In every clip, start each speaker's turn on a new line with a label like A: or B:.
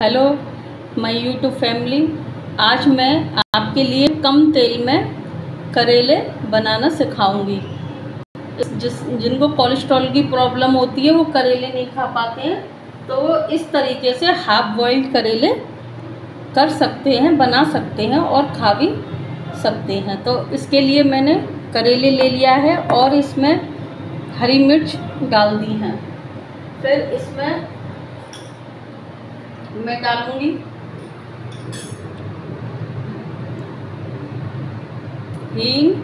A: Hello my YouTube family. आज मैं आपके लिए कम तेल में करेले बनाना सिखाऊंगी। जिनको कोलेस्ट्रॉल की प्रॉब्लम होती है वो करेले नहीं खा पाते हैं, तो इस तरीके से हाफ बॉइल्ड करेले कर सकते हैं, बना सकते हैं और खा भी सकते हैं। तो इसके लिए मैंने करेले ले लिया है और इसमें हरी मिर्च डाल दी हैं। फिर इसमें मैं डालूंगी हींग,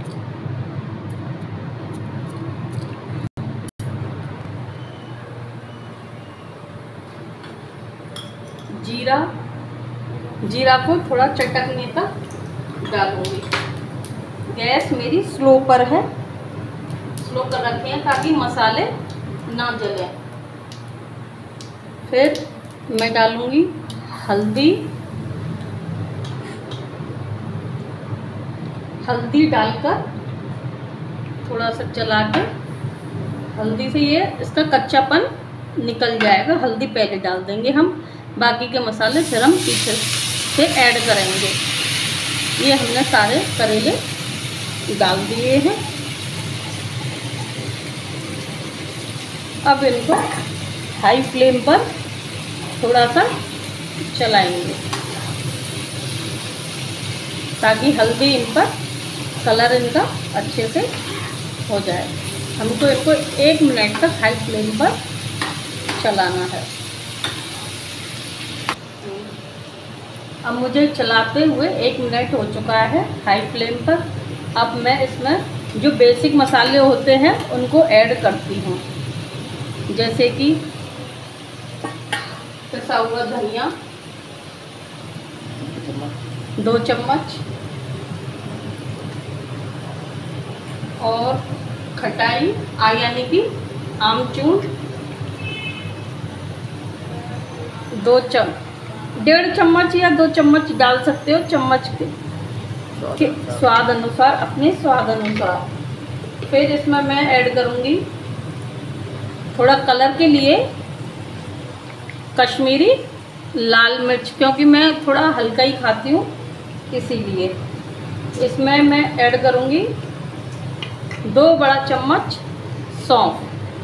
A: जीरा को थोड़ा चटकने तक डालूंगी। गैस मेरी स्लो पर है, स्लो कर रखे हैं ताकि मसाले ना जलें। फिर मैं डालूंगी हल्दी डालकर थोड़ा सा चला के, हल्दी से ये इसका कच्चापन निकल जाएगा। हल्दी पहले डाल देंगे हम, बाकी के मसाले फिर हम पीछे से ऐड करेंगे। ये हमने सारे करेले डाल दिए हैं। अब इनको हाई फ्लेम पर थोड़ा सा चलाएंगे ताकि हल्दी इन पर कलर इनका अच्छे से हो जाए। हमको इनको 1 मिनट तक हाई फ्लेम पर चलाना है। अब मुझे चलाते हुए 1 मिनट हो चुका है हाई फ्लेम पर। अब मैं इसमें जो बेसिक मसाले होते हैं उनको ऐड करती हूँ, जैसे कि पिसा हुआ धनिया 2 चम्मच और खटाई यानी कि आमचूर 1.5 चम्मच या 2 चम्मच डाल सकते हो, चम्मच के स्वाद अनुसार, अपने स्वाद अनुसार। फिर इसमें मैं ऐड करूँगी थोड़ा कलर के लिए कश्मीरी लाल मिर्च, क्योंकि मैं थोड़ा हल्का ही खाती हूँ, इसीलिए इसमें मैं ऐड करूँगी 2 बड़ा चम्मच सौंफ।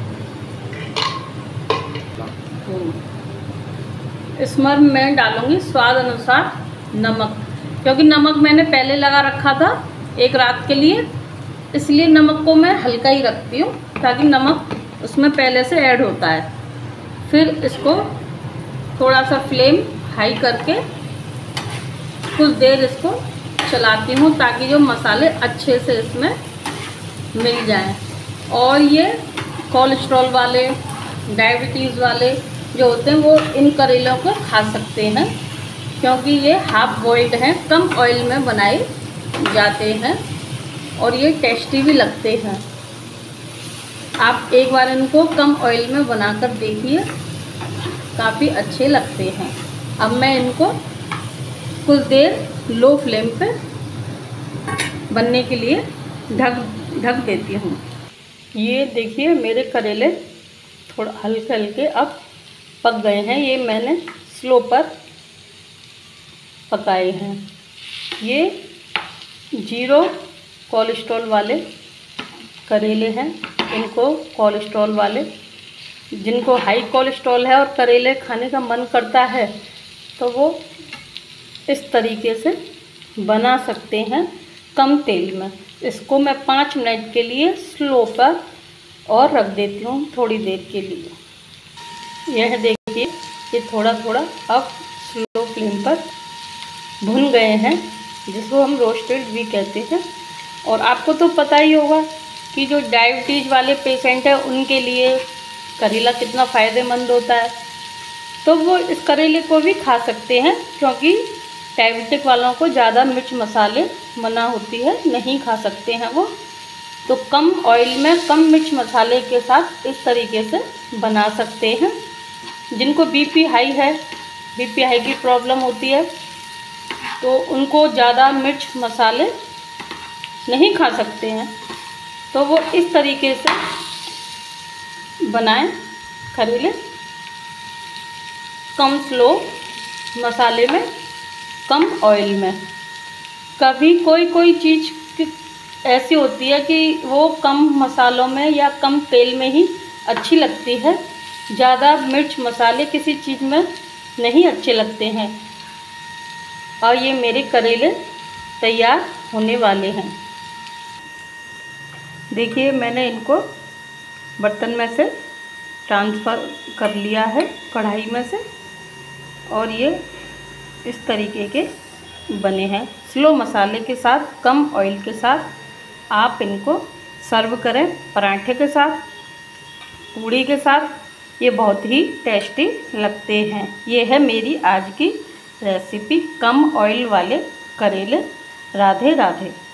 A: इसमें मैं डालूँगी स्वाद अनुसार नमक, क्योंकि नमक मैंने पहले लगा रखा था एक रात के लिए, इसलिए नमक को मैं हल्का ही रखती हूँ ताकि नमक उसमें पहले से ऐड होता है। फिर इसको थोड़ा सा फ्लेम हाई करके कुछ देर इसको चलाती हूँ ताकि जो मसाले अच्छे से इसमें मिल जाएं। और ये कोलेस्ट्रॉल वाले, डायबिटीज़ वाले जो होते हैं वो इन करेलों को खा सकते हैं, क्योंकि ये हाफ बॉइल्ड हैं, कम ऑयल में बनाए जाते हैं और ये टेस्टी भी लगते हैं। आप एक बार इनको कम ऑयल में बनाकर देखिए, काफ़ी अच्छे लगते हैं। अब मैं इनको कुछ देर लो फ्लेम पे बनने के लिए ढक देती हूँ। ये देखिए मेरे करेले थोड़ा हल्के हल्के अब पक गए हैं। ये मैंने स्लो पर पकाए हैं। ये 0 कोलेस्ट्रॉल वाले करेले हैं। इनको कोलेस्ट्रॉल वाले, जिनको हाई कोलेस्ट्रॉल है और करेले खाने का मन करता है, तो वो इस तरीके से बना सकते हैं कम तेल में। इसको मैं 5 मिनट के लिए स्लो पर और रख देती हूँ, थोड़ी देर के लिए। यह देखिए ये थोड़ा थोड़ा अब स्लो फ्लेम पर भुन गए हैं, जिसको हम रोस्टेड भी कहते हैं। और आपको तो पता ही होगा कि जो डायबिटीज़ वाले पेशेंट हैं उनके लिए करेला कितना फ़ायदेमंद होता है, तो वो इस करेले को भी खा सकते हैं, क्योंकि डायबिटिक वालों को ज़्यादा मिर्च मसाले मना होती है, नहीं खा सकते हैं वो। तो कम ऑयल में कम मिर्च मसाले के साथ इस तरीके से बना सकते हैं। जिनको बीपी हाई है, बीपी हाई की प्रॉब्लम होती है, तो उनको ज़्यादा मिर्च मसाले नहीं खा सकते हैं, तो वो इस तरीके से बनाएं करेले। कम स्लो मसाले में, कम ऑयल में। कभी कोई चीज़ ऐसी होती है कि वो कम मसालों में या कम तेल में ही अच्छी लगती है, ज़्यादा मिर्च मसाले किसी चीज़ में नहीं अच्छे लगते हैं। और ये मेरे करेले तैयार होने वाले हैं। देखिए मैंने इनको बर्तन में से ट्रांसफ़र कर लिया है कढ़ाई में से, और ये इस तरीके के बने हैं। स्लो मसाले के साथ, कम ऑयल के साथ आप इनको सर्व करें पराठे के साथ, पूड़ी के साथ। ये बहुत ही टेस्टी लगते हैं। ये है मेरी आज की रेसिपी, कम ऑयल वाले करेले। राधे राधे।